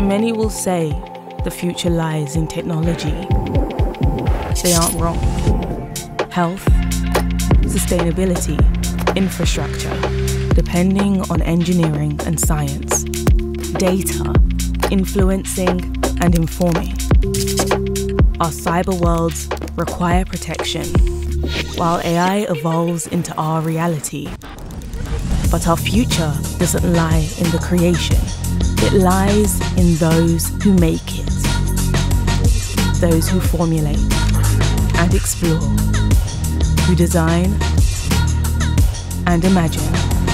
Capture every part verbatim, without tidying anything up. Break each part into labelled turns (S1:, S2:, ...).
S1: Many will say the future lies in technology. They aren't wrong. Health, sustainability, infrastructure, depending on engineering and science. Data, influencing and informing. Our cyber worlds require protection, while A I evolves into our reality. But our future doesn't lie in the creation. It lies in those who make it. Those who formulate and explore, who design and imagine,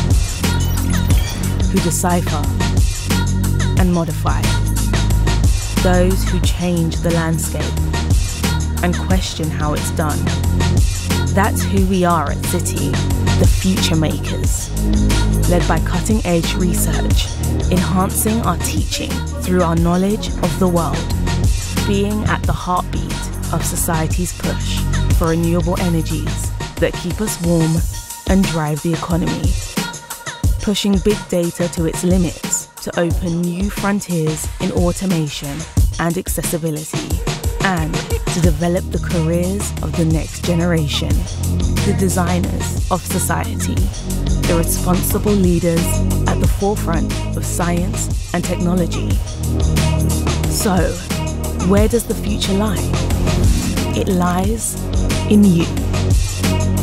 S1: who decipher and modify, those who change the landscape and question how it's done. That's who we are at City, the future makers, led by cutting-edge research, enhancing our teaching through our knowledge of the world, being at the heartbeat of society's push for renewable energies that keep us warm and drive the economy, pushing big data to its limits to open new frontiers in automation and accessibility, and to develop the careers of the next generation, the designers of society, the responsible leaders at the forefront of science and technology. So, where does the future lie? It lies in you.